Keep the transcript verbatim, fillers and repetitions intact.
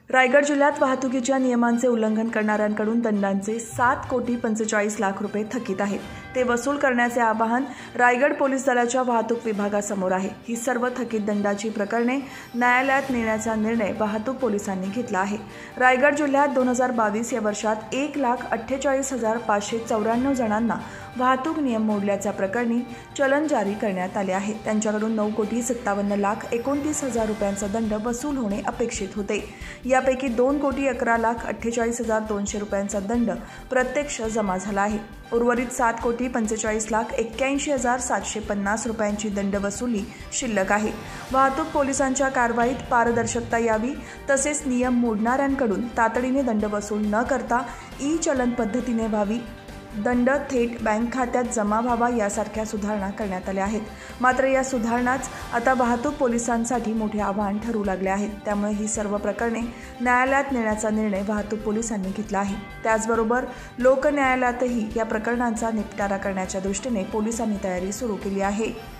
रायगड जिल्ह्यात वाहतुकीच्या नियमांचे उल्लंघन करणाऱ्यांकडून दंडांचे सात कोटी पंचेचाळीस लाख रुपये थकीत आहेत. ते वसूल करण्याचे आवाहन रायगड पोलीस दलाच्या वाहतूक विभागासमोर आहे. ही सर्व थकीत दंडाची प्रकरणे न्यायालयात नेण्याचा निर्णय वाहतूक पोलिसांनी घेतला आहे. रायगड जिल्ह्यात दोन हजार बावीस या वर्षात एक लाख अठ्ठेचाळीस हजार पाचशे चौऱ्याण्णव जणांना वाहतूक नियम मोडल्याच्या प्रकरणी चलन जारी करण्यात आले आहे. त्यांच्याकडून नऊ कोटी सत्तावन्न लाख एकोणतीस हजार रुपयांचा दंड वसूल होणे अपेक्षित होते. यापैकी दोन कोटी अकरा लाख अठ्ठेचाळीस हजार दोनशे रुपयांचा दंड प्रत्यक्ष जमा झाला आहे. उर्वरित सात कोटी पंचेचाळीस लाख एक्क्याऐंशी हजार सातशे पन्नास रुपयांची दंड वसुली शिल्लक आहे. वाहतूक पोलिसांच्या कारवाईत पारदर्शकता यावी तसेच नियम मोडणाऱ्यांकडून तातडीने दंड वसूल न करता ई चलन पद्धतीने व्हावी, दंड थेट बँक खात्यात जमा व्हावा यासारख्या सुधारणा करण्यात आल्या आहेत. मात्र या सुधारणाच आता वाहतूक पोलिसांसाठी मोठे आव्हान ठरू लागले आहेत. त्यामुळे ही सर्व प्रकरणे न्यायालयात नेण्याचा निर्णय वाहतूक पोलिसांनी घेतला आहे. त्याचबरोबर लोक न्यायालयातही या प्रकरणांचा निपटारा करण्याच्या दृष्टीने पोलिसांनी तयारी सुरू केली आहे.